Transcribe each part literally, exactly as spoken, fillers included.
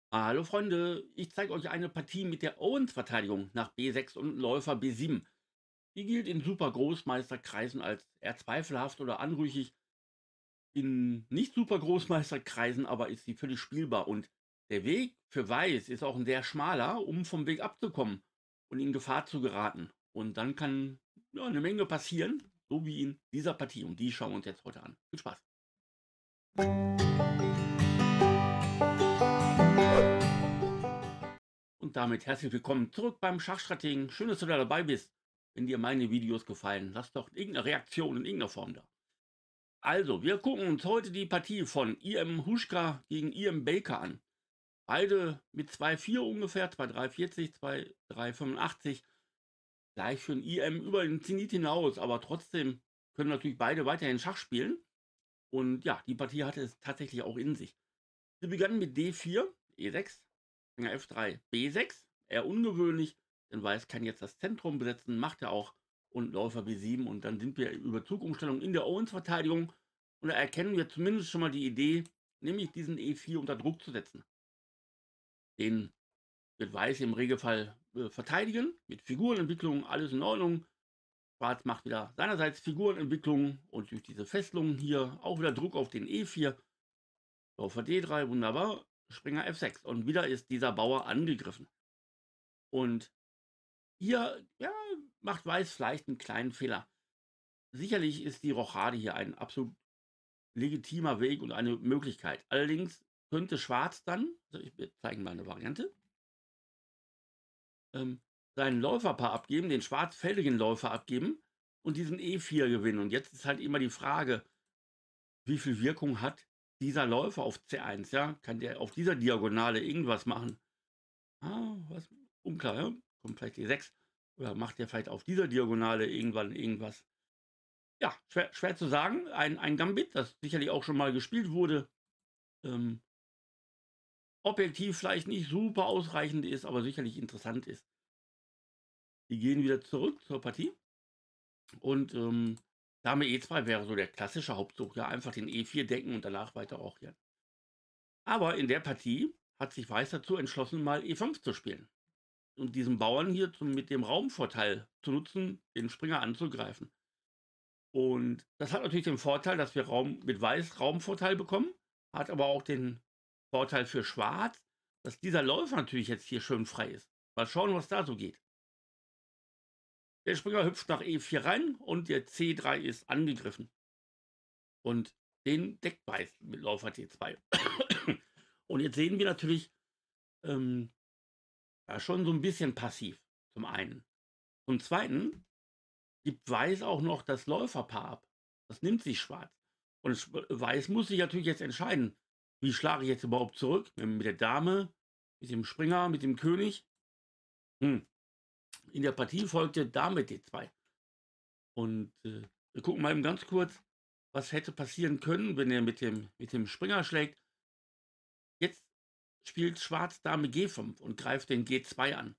Hallo Freunde, ich zeige euch eine Partie mit der Owens-Verteidigung nach B sechs und Läufer B sieben. Die gilt in super Großmeisterkreisen als eher zweifelhaft oder anrüchig. In nicht super Großmeisterkreisen aber ist sie völlig spielbar und der Weg für Weiß ist auch ein sehr schmaler, um vom Weg abzukommen und in Gefahr zu geraten. Und dann kann ja, eine Menge passieren, so wie in dieser Partie. Und die schauen wir uns jetzt heute an. Viel Spaß! Und damit herzlich willkommen zurück beim Schachstrategen. Schön, dass du da dabei bist. Wenn dir meine Videos gefallen, lass doch irgendeine Reaktion in irgendeiner Form da. Also, wir gucken uns heute die Partie von I M Huschka gegen I M Baker an. Beide mit zwei Komma vier ungefähr, zwei Komma dreihundertvierzig, zwei Komma dreihundertfünfundachtzig. Gleich für den I M über den Zenit hinaus, aber trotzdem können natürlich beide weiterhin Schach spielen. Und ja, die Partie hatte es tatsächlich auch in sich. Sie begann mit D vier, E sechs, Springer F drei, B sechs, eher ungewöhnlich, denn Weiß kann jetzt das Zentrum besetzen, macht er auch, und Läufer B sieben, und dann sind wir über Zugumstellung in der Owens-Verteidigung und da erkennen wir zumindest schon mal die Idee, nämlich diesen E vier unter Druck zu setzen. Den wird Weiß im Regelfall äh, verteidigen, mit Figurenentwicklung, alles in Ordnung. Schwarz macht wieder seinerseits Figurenentwicklung und durch diese Fesselung hier auch wieder Druck auf den E vier. Läufer D drei, wunderbar. Springer F sechs. Und wieder ist dieser Bauer angegriffen. Und hier ja, macht Weiß vielleicht einen kleinen Fehler. Sicherlich ist die Rochade hier ein absolut legitimer Weg und eine Möglichkeit. Allerdings könnte Schwarz dann, also ich zeige mal eine Variante, ähm, seinen Läuferpaar abgeben, den schwarzfeldigen Läufer abgeben und diesen E vier gewinnen. Und jetzt ist halt immer die Frage, wie viel Wirkung hat dieser Läufer auf C eins? Ja? Kann der auf dieser Diagonale irgendwas machen? Ah, was? Unklar, ja? Kommt vielleicht die sechs. Oder macht der vielleicht auf dieser Diagonale irgendwann irgendwas? Ja, schwer, schwer zu sagen. Ein, ein Gambit, das sicherlich auch schon mal gespielt wurde. Ähm, objektiv vielleicht nicht super ausreichend ist, aber sicherlich interessant ist. Die gehen wieder zurück zur Partie. Und ähm, Dame E zwei wäre so der klassische Hauptzug. Ja, einfach den E vier decken und danach weiter auch hier. Aber in der Partie hat sich Weiß dazu entschlossen, mal E fünf zu spielen. Und diesen Bauern hier zum, mit dem Raumvorteil zu nutzen, den Springer anzugreifen. Und das hat natürlich den Vorteil, dass wir Raum mit Weiß Raumvorteil bekommen, hat aber auch den Vorteil für Schwarz, dass dieser Läufer natürlich jetzt hier schön frei ist. Mal schauen, was da so geht. Der Springer hüpft nach E vier rein und der C drei ist angegriffen. Und den deckt Weiß mit Läufer T zwei. Und jetzt sehen wir natürlich ähm, ja, schon so ein bisschen passiv, zum einen. Zum zweiten gibt Weiß auch noch das Läuferpaar ab. Das nimmt sich Schwarz. Und Weiß muss sich natürlich jetzt entscheiden, wie schlage ich jetzt überhaupt zurück? Mit der Dame, mit dem Springer, mit dem König. Hm. In der Partie folgte Dame D zwei. Und äh, wir gucken mal eben ganz kurz, was hätte passieren können, wenn er mit dem, mit dem Springer schlägt. Jetzt spielt Schwarz Dame G fünf und greift den G zwei an.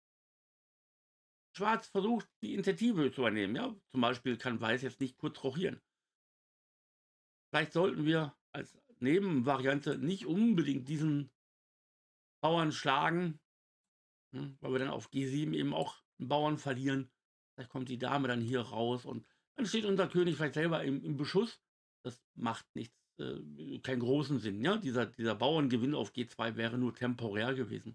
Schwarz versucht, die Initiative zu übernehmen. Ja? Zum Beispiel kann Weiß jetzt nicht kurz rochieren. Vielleicht sollten wir als Nebenvariante nicht unbedingt diesen Bauern schlagen, hm, weil wir dann auf G sieben eben auch einen Bauern verlieren. Vielleicht kommt die Dame dann hier raus und dann steht unser König vielleicht selber im, im Beschuss. Das macht nichts, äh, keinen großen Sinn. Ja? Dieser, dieser Bauerngewinn auf G zwei wäre nur temporär gewesen.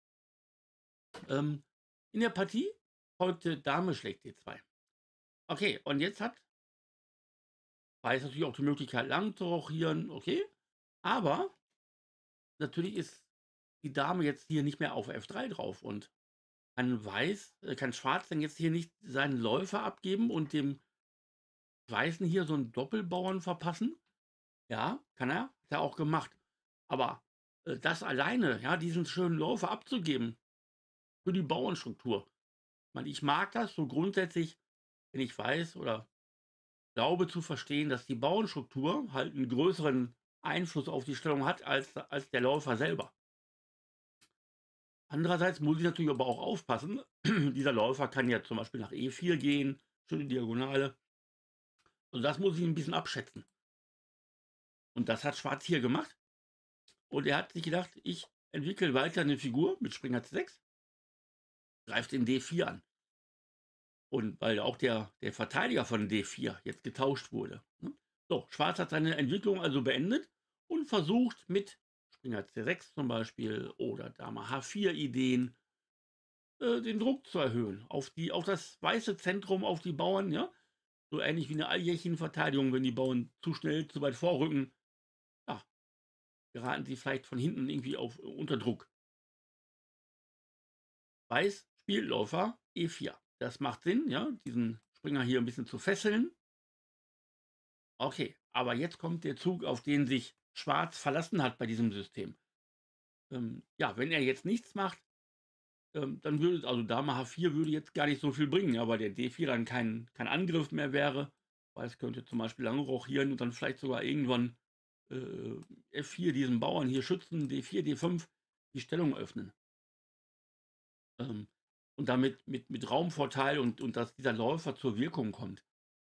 Ähm, in der Partie folgte Dame schlägt D zwei. Okay, und jetzt hat Weiß natürlich auch die Möglichkeit, lang zu rochieren, okay. Aber natürlich ist die Dame jetzt hier nicht mehr auf F drei drauf und kann Weiß, äh, kann Schwarz dann jetzt hier nicht seinen Läufer abgeben und dem Weißen hier so einen Doppelbauern verpassen? Ja, kann er, hat er auch gemacht. Aber äh, das alleine, ja, diesen schönen Läufer abzugeben für die Bauernstruktur. Ich meine, ich mag das so grundsätzlich, wenn ich weiß oder glaube zu verstehen, dass die Bauernstruktur halt einen größeren Einfluss auf die Stellung hat als, als der Läufer selber. Andererseits muss ich natürlich aber auch aufpassen. Dieser Läufer kann ja zum Beispiel nach E vier gehen, schöne Diagonale. Und das muss ich ein bisschen abschätzen. Und das hat Schwarz hier gemacht. Und er hat sich gedacht, ich entwickelt weiter eine Figur mit Springer C sechs, greift den D vier an. Und weil auch der, der Verteidiger von D vier jetzt getauscht wurde. Ne? So, Schwarz hat seine Entwicklung also beendet und versucht mit Springer C sechs zum Beispiel oder Dame H vier Ideen äh, den Druck zu erhöhen auf, die, auf das weiße Zentrum, auf die Bauern, ja. So ähnlich wie eine Alljährchen-Verteidigung, wenn die Bauern zu schnell, zu weit vorrücken, ja, geraten sie vielleicht von hinten irgendwie auf, unter Druck. Weiß spielt Läufer E vier. Das macht Sinn, ja, diesen Springer hier ein bisschen zu fesseln. Okay, aber jetzt kommt der Zug, auf den sich Schwarz verlassen hat bei diesem System. Ähm, ja, wenn er jetzt nichts macht, ähm, dann würde, also Dame H vier würde jetzt gar nicht so viel bringen, ja, weil der D vier dann kein, kein Angriff mehr wäre. Weiß könnte zum Beispiel lange rochieren und dann vielleicht sogar irgendwann äh, F vier diesen Bauern hier schützen, D vier, D fünf die Stellung öffnen. Ähm, und damit mit, mit Raumvorteil und, und dass dieser Läufer zur Wirkung kommt.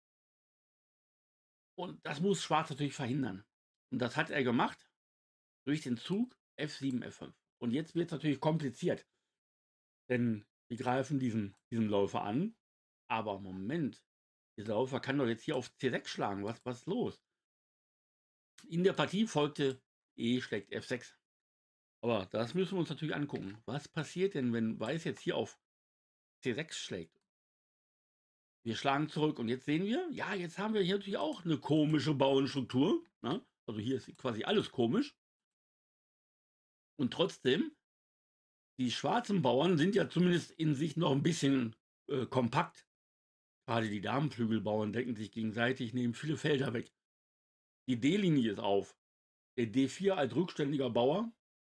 Und das muss Schwarz natürlich verhindern. Und das hat er gemacht durch den Zug F sieben, F fünf. Und jetzt wird es natürlich kompliziert. Denn wir greifen diesen, diesen Läufer an. Aber Moment, dieser Läufer kann doch jetzt hier auf C sechs schlagen. Was, was ist los? In der Partie folgte E schlägt F sechs. Aber das müssen wir uns natürlich angucken. Was passiert denn, wenn Weiß jetzt hier auf C sechs schlägt? Wir schlagen zurück und jetzt sehen wir, ja, jetzt haben wir hier natürlich auch eine komische Bauernstruktur. Ne? Also hier ist quasi alles komisch. Und trotzdem, die schwarzen Bauern sind ja zumindest in sich noch ein bisschen äh, kompakt. Gerade die Damenflügelbauern decken sich gegenseitig, nehmen viele Felder weg. Die D-Linie ist auf. Der D vier als rückständiger Bauer,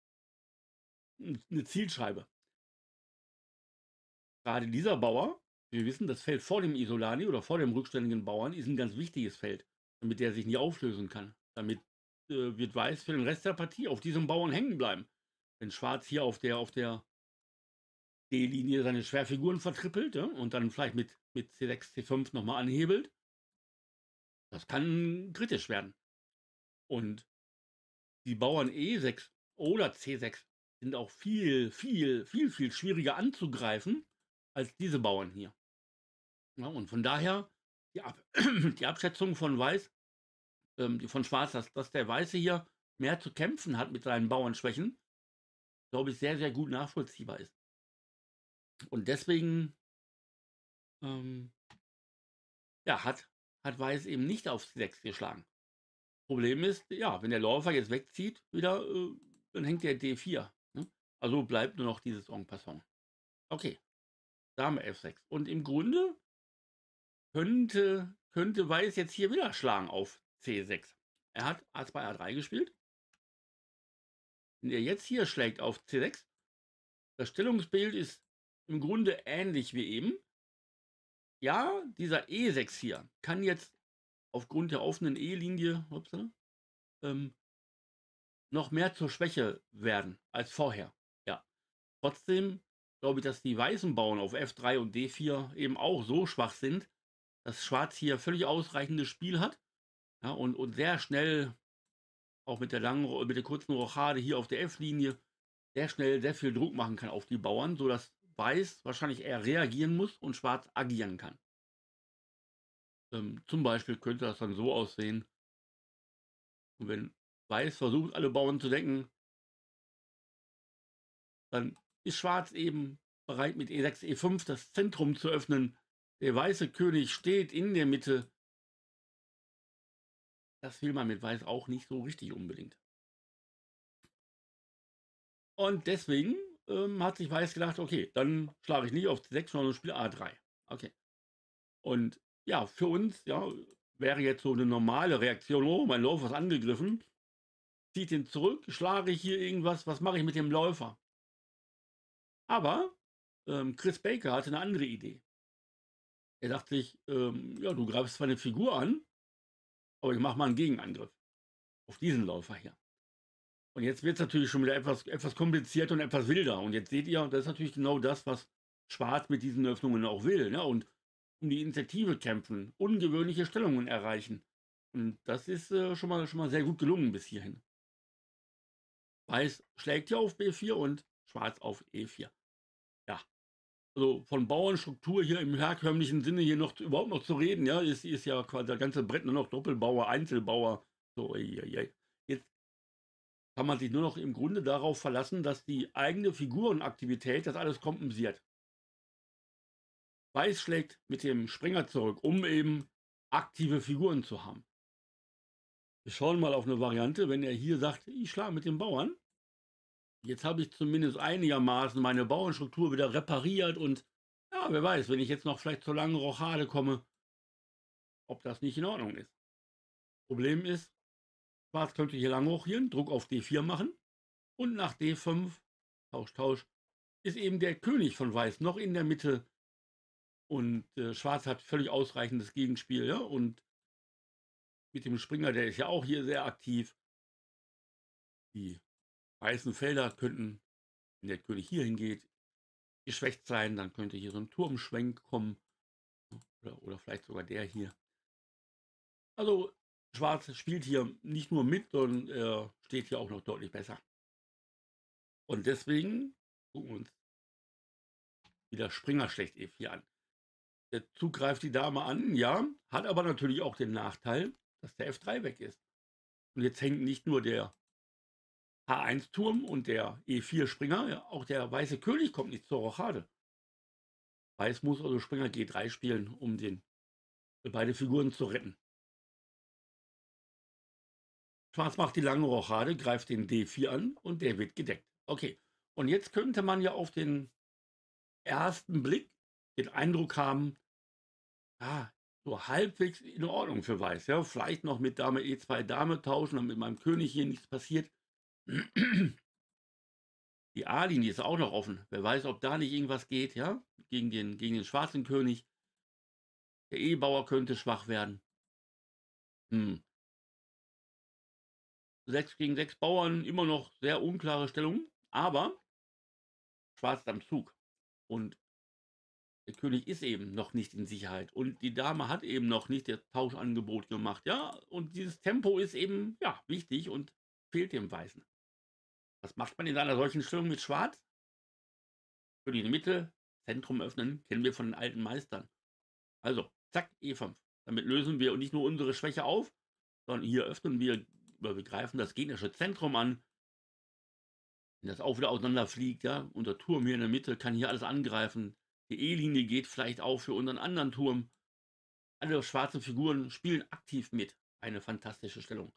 eine Zielscheibe. Gerade dieser Bauer, wir wissen, das Feld vor dem Isolani oder vor dem rückständigen Bauern ist ein ganz wichtiges Feld, damit der sich nie auflösen kann. Damit äh, wird Weiß für den Rest der Partie auf diesem Bauern hängen bleiben. Wenn Schwarz hier auf der, auf der D-Linie seine Schwerfiguren vertrippelt, ja, und dann vielleicht mit, mit C sechs, C fünf nochmal anhebelt, das kann kritisch werden. Und die Bauern E sechs oder C sechs sind auch viel, viel, viel, viel schwieriger anzugreifen als diese Bauern hier. Ja, und von daher die, Ab die Abschätzung von Weiß, ähm, die von Schwarz, dass, dass der Weiße hier mehr zu kämpfen hat mit seinen Bauernschwächen, glaube ich, sehr, sehr gut nachvollziehbar ist. Und deswegen ähm, ja, hat, hat Weiß eben nicht auf C sechs geschlagen. Problem ist, ja, wenn der Läufer jetzt wegzieht, wieder, äh, dann hängt der D vier. Ne? Also bleibt nur noch dieses En passant. Okay, Dame F sechs. Und im Grunde könnte, könnte Weiß jetzt hier wieder schlagen auf C sechs. Er hat A zwei, A drei gespielt. Wenn er jetzt hier schlägt auf C sechs, das Stellungsbild ist im Grunde ähnlich wie eben. Ja, dieser E sechs hier kann jetzt aufgrund der offenen E-Linie ähm, noch mehr zur Schwäche werden als vorher. Ja. Trotzdem glaube ich, dass die weißen Bauern auf F drei und D vier eben auch so schwach sind, dass Schwarz hier völlig ausreichendes Spiel hat, ja, und, und sehr schnell, auch mit der langen, mit der kurzen Rochade hier auf der F-Linie, sehr schnell sehr viel Druck machen kann auf die Bauern, sodass Weiß wahrscheinlich eher reagieren muss und Schwarz agieren kann. Ähm, zum Beispiel könnte das dann so aussehen, und wenn Weiß versucht, alle Bauern zu decken, dann ist Schwarz eben bereit, mit E sechs, E fünf das Zentrum zu öffnen. Der weiße König steht in der Mitte. Das will man mit Weiß auch nicht so richtig unbedingt. Und deswegen ähm, hat sich Weiß gedacht, okay, dann schlage ich nicht auf C sechs, sondern spiele A drei. Okay. Und ja, für uns ja, wäre jetzt so eine normale Reaktion, oh, mein Läufer ist angegriffen, zieht ihn zurück, schlage ich hier irgendwas, was mache ich mit dem Läufer? Aber ähm, Chris Baker hatte eine andere Idee. Er dachte sich, ähm, ja, du greifst zwar eine Figur an, aber ich mache mal einen Gegenangriff auf diesen Läufer hier. Und jetzt wird es natürlich schon wieder etwas, etwas komplizierter und etwas wilder. Und jetzt seht ihr, das ist natürlich genau das, was Schwarz mit diesen Öffnungen auch will. Ne? Und um die Initiative kämpfen, ungewöhnliche Stellungen erreichen. Und das ist äh, schon, mal, schon mal sehr gut gelungen bis hierhin. Weiß schlägt hier auf B vier und Schwarz auf E vier. Ja, also von Bauernstruktur hier im herkömmlichen Sinne hier noch überhaupt noch zu reden, ja, ist, ist ja quasi das ganze Brett nur noch Doppelbauer, Einzelbauer. So, ei, ei, ei. Jetzt kann man sich nur noch im Grunde darauf verlassen, dass die eigene Figurenaktivität das alles kompensiert. Weiß schlägt mit dem Springer zurück, um eben aktive Figuren zu haben. Wir schauen mal auf eine Variante, wenn er hier sagt, ich schlage mit den Bauern. Jetzt habe ich zumindest einigermaßen meine Bauernstruktur wieder repariert und ja, wer weiß, wenn ich jetzt noch vielleicht zur langen Rochade komme, ob das nicht in Ordnung ist. Problem ist, Schwarz könnte hier lang rochieren, Druck auf D vier machen und nach D fünf, Tausch, Tausch, ist eben der König von Weiß noch in der Mitte und äh, Schwarz hat völlig ausreichendes Gegenspiel, ja, und mit dem Springer, der ist ja auch hier sehr aktiv. Die weißen Felder könnten, wenn der König hier hingeht, geschwächt sein, dann könnte hier so ein Turmschwenk kommen oder, oder vielleicht sogar der hier. Also Schwarz spielt hier nicht nur mit, sondern er steht hier auch noch deutlich besser. Und deswegen gucken wir uns wieder Springer schlecht E vier an. Der Zug greift die Dame an, ja, hat aber natürlich auch den Nachteil, dass der F drei weg ist. Und jetzt hängt nicht nur der H eins Turm und der E vier Springer, ja, auch der weiße König kommt nicht zur Rochade. Weiß muss also Springer G drei spielen, um den, beide Figuren zu retten. Schwarz macht die lange Rochade, greift den D vier an und der wird gedeckt. Okay, und jetzt könnte man ja auf den ersten Blick den Eindruck haben, ja, so halbwegs in Ordnung für Weiß. Ja, vielleicht noch mit Dame E zwei Dame tauschen, damit meinem König hier nichts passiert. Die A-Linie ist auch noch offen. Wer weiß, ob da nicht irgendwas geht, ja, gegen den, gegen den schwarzen König. Der E-Bauer könnte schwach werden. Hm. sechs gegen sechs Bauern, immer noch sehr unklare Stellung, aber Schwarz ist am Zug. Und der König ist eben noch nicht in Sicherheit. Und die Dame hat eben noch nicht das Tauschangebot gemacht. Ja, und dieses Tempo ist eben, ja, wichtig und fehlt dem Weißen. Was macht man in einer solchen Stellung mit Schwarz? König in die Mitte, Zentrum öffnen, kennen wir von den alten Meistern. Also, zack, E fünf. Damit lösen wir nicht nur unsere Schwäche auf, sondern hier öffnen wir, wir greifen das gegnerische Zentrum an. Wenn das auch wieder auseinanderfliegt, ja, unser Turm hier in der Mitte kann hier alles angreifen. Die E-Linie geht vielleicht auch für unseren anderen Turm. Alle schwarzen Figuren spielen aktiv mit. Eine fantastische Stellung.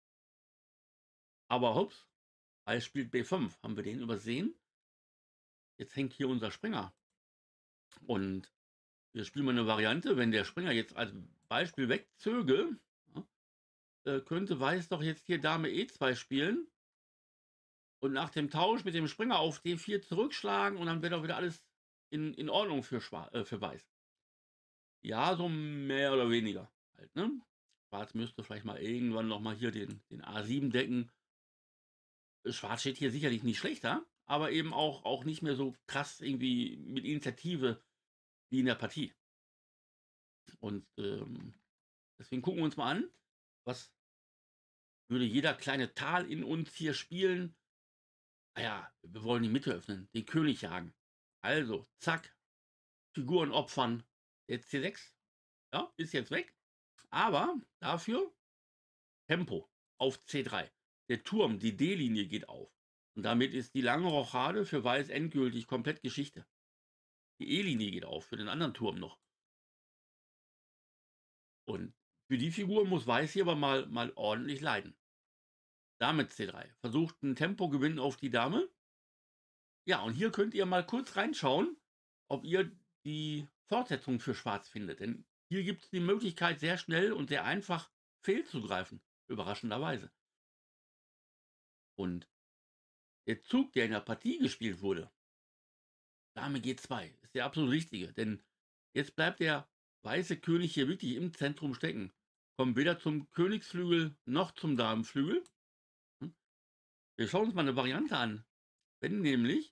Aber hops, Weiß spielt B fünf. Haben wir den übersehen? Jetzt hängt hier unser Springer. Und wir spielen mal eine Variante. Wenn der Springer jetzt als Beispiel wegzöge, ja, könnte Weiß doch jetzt hier Dame E zwei spielen. Und nach dem Tausch mit dem Springer auf D vier zurückschlagen und dann wäre doch wieder alles in, in Ordnung für, Schwarz, äh, für Weiß. Ja, so mehr oder weniger halt, ne? Schwarz müsste vielleicht mal irgendwann noch mal hier den, den A sieben decken. Schwarz steht hier sicherlich nicht schlechter, aber eben auch, auch nicht mehr so krass irgendwie mit Initiative wie in der Partie. Und ähm, deswegen gucken wir uns mal an, was würde jeder kleine Tal in uns hier spielen. Naja, wir wollen die Mitte öffnen, den König jagen. Also, zack, Figuren opfern. Der C sechs, ja, ist jetzt weg. Aber dafür Tempo auf C drei. Der Turm, die D-Linie geht auf. Und damit ist die lange Rochade für Weiß endgültig komplett Geschichte. Die E-Linie geht auf für den anderen Turm noch. Und für die Figur muss Weiß hier aber mal, mal ordentlich leiden. Dame C drei. Versucht einen Tempogewinn auf die Dame. Ja, und hier könnt ihr mal kurz reinschauen, ob ihr die Fortsetzung für Schwarz findet. Denn hier gibt es die Möglichkeit, sehr schnell und sehr einfach fehlzugreifen. Überraschenderweise. Und der Zug, der in der Partie gespielt wurde, Dame G zwei, ist der absolut richtige. Denn jetzt bleibt der weiße König hier wirklich im Zentrum stecken. Kommt weder zum Königsflügel noch zum Damenflügel. Wir schauen uns mal eine Variante an. Wenn nämlich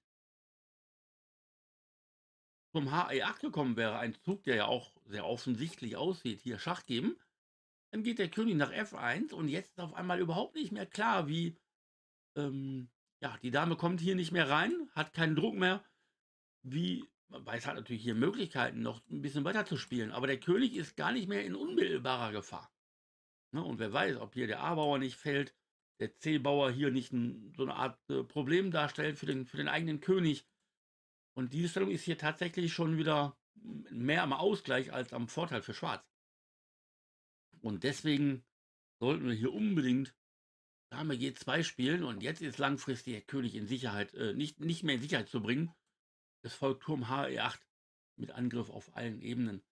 zum H E acht gekommen wäre, ein Zug, der ja auch sehr offensichtlich aussieht, hier Schach geben, dann geht der König nach F eins und jetzt ist auf einmal überhaupt nicht mehr klar, wie, ähm, ja, die Dame kommt hier nicht mehr rein, hat keinen Druck mehr. Wie, Weiß hat natürlich hier Möglichkeiten, noch ein bisschen weiter zu spielen, aber der König ist gar nicht mehr in unmittelbarer Gefahr. Ne? Und wer weiß, ob hier der A-Bauer nicht fällt, der C-Bauer hier nicht ein, so eine Art äh, Problem darstellt für den, für den eigenen König. Und diese Stellung ist hier tatsächlich schon wieder mehr am Ausgleich als am Vorteil für Schwarz. Und deswegen sollten wir hier unbedingt Dame G zwei spielen. Und jetzt ist langfristig der König in Sicherheit, äh, nicht, nicht mehr in Sicherheit zu bringen. Es folgt Turm H E acht mit Angriff auf allen Ebenen.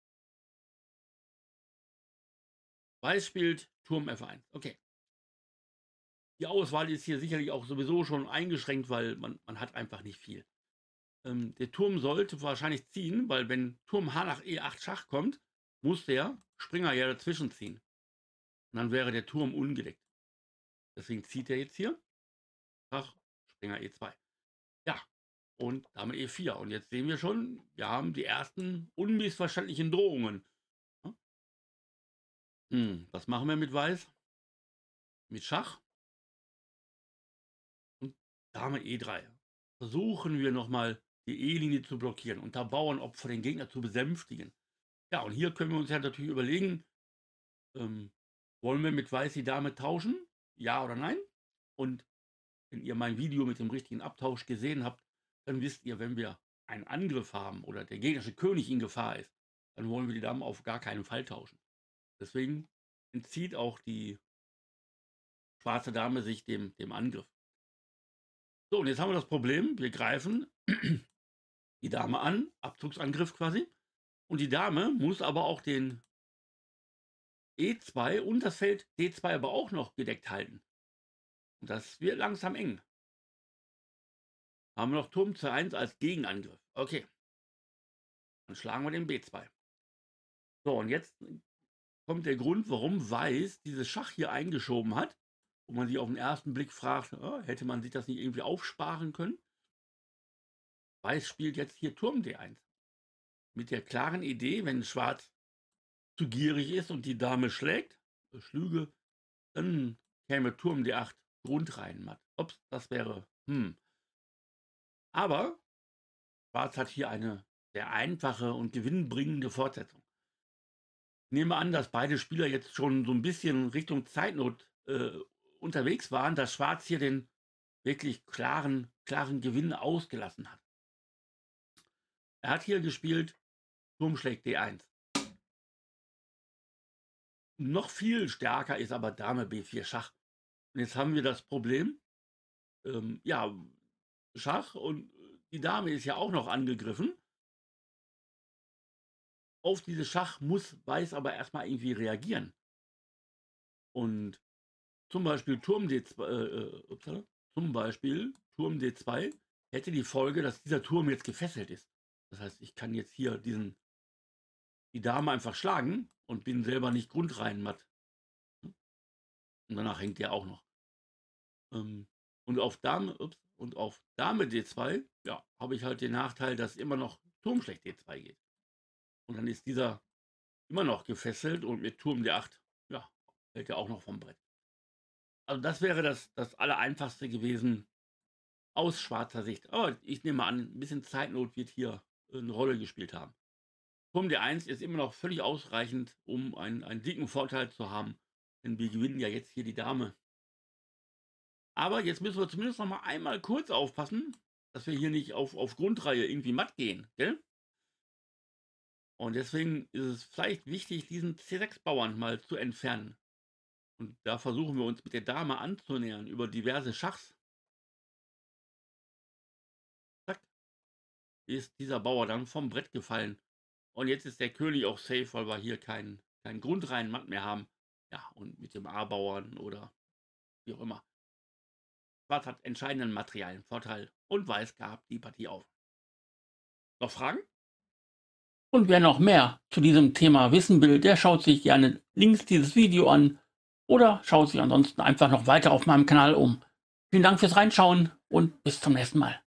Weiß spielt Turm F eins. Okay. Die Auswahl ist hier sicherlich auch sowieso schon eingeschränkt, weil man, man hat einfach nicht viel. Ähm, der Turm sollte wahrscheinlich ziehen, weil wenn Turm H nach E acht Schach kommt, muss der Springer ja dazwischen ziehen. Und dann wäre der Turm ungedeckt. Deswegen zieht er jetzt hier. Schach, Springer E zwei. Ja, und Dame E vier. Und jetzt sehen wir schon, wir haben die ersten unmissverständlichen Drohungen. Hm, was machen wir mit Weiß? Mit Schach und Dame E drei. Versuchen wir nochmal die E-Linie zu blockieren, unter Bauernopfer den Gegner zu besänftigen. Ja, und hier können wir uns ja natürlich überlegen, ähm, wollen wir mit Weiß die Dame tauschen? Ja oder nein? Und wenn ihr mein Video mit dem richtigen Abtausch gesehen habt, dann wisst ihr, wenn wir einen Angriff haben oder der gegnerische König in Gefahr ist, dann wollen wir die Dame auf gar keinen Fall tauschen. Deswegen entzieht auch die schwarze Dame sich dem, dem Angriff. So, und jetzt haben wir das Problem, wir greifen die Dame an, Abzugsangriff quasi, und die Dame muss aber auch den E zwei und das Feld D zwei aber auch noch gedeckt halten. Und das wird langsam eng. Haben wir noch Turm C eins als Gegenangriff. Okay. Dann schlagen wir den B zwei. So, und jetzt kommt der Grund, warum Weiß dieses Schach hier eingeschoben hat, wo man sich auf den ersten Blick fragt, oh, hätte man sich das nicht irgendwie aufsparen können? Weiß spielt jetzt hier Turm D eins. Mit der klaren Idee, wenn Schwarz zu gierig ist und die Dame schlägt, schlüge, dann käme Turm D acht Grundreihen matt. Ups, das wäre, hm. Aber Schwarz hat hier eine sehr einfache und gewinnbringende Fortsetzung. Ich nehme an, dass beide Spieler jetzt schon so ein bisschen Richtung Zeitnot äh, unterwegs waren, dass Schwarz hier den wirklich klaren, klaren Gewinn ausgelassen hat. Er hat hier gespielt, Turm schlägt D eins. Noch viel stärker ist aber Dame B vier Schach. Und jetzt haben wir das Problem, ähm, ja, Schach und die Dame ist ja auch noch angegriffen. Auf dieses Schach muss Weiß aber erstmal irgendwie reagieren. Und zum Beispiel Turm D zwei, äh, upsala, zum Beispiel Turm D zwei hätte die Folge, dass dieser Turm jetzt gefesselt ist. Das heißt, ich kann jetzt hier diesen, die Dame einfach schlagen und bin selber nicht grundrein matt. Und danach hängt der auch noch. Ähm, und auf Dame, ups, und auf Dame D zwei, ja, habe ich halt den Nachteil, dass immer noch Turm schlägt D zwei geht. Und dann ist dieser immer noch gefesselt und mit Turm D acht, ja, fällt er auch noch vom Brett. Also das wäre das, das Allereinfachste gewesen aus schwarzer Sicht. Aber ich nehme an, ein bisschen Zeitnot wird hier eine Rolle gespielt haben. Turm D eins ist immer noch völlig ausreichend, um einen, einen dicken Vorteil zu haben. Denn wir gewinnen ja jetzt hier die Dame. Aber jetzt müssen wir zumindest noch mal einmal kurz aufpassen, dass wir hier nicht auf, auf Grundreihe irgendwie matt gehen. Gell? Und deswegen ist es vielleicht wichtig, diesen C sechs Bauern mal zu entfernen. Und da versuchen wir uns mit der Dame anzunähern über diverse Schachs. Zack, ist dieser Bauer dann vom Brett gefallen. Und jetzt ist der König auch safe, weil wir hier keinen kein grundreinen Matt mehr haben. Ja, und mit dem A-Bauern oder wie auch immer. Schwarz hat entscheidenden materiellen Vorteil und Weiß gab die Partie auf. Noch Fragen? Und wer noch mehr zu diesem Thema wissen will, der schaut sich gerne links dieses Video an oder schaut sich ansonsten einfach noch weiter auf meinem Kanal um. Vielen Dank fürs Reinschauen und bis zum nächsten Mal.